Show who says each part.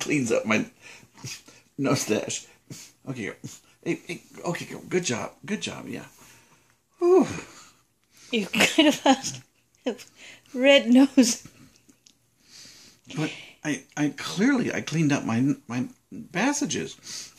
Speaker 1: cleans up my nose stash. Okay, hey, okay, good job, yeah. Whew.
Speaker 2: You kind of have a red nose.
Speaker 1: But I clearly cleaned up my passages.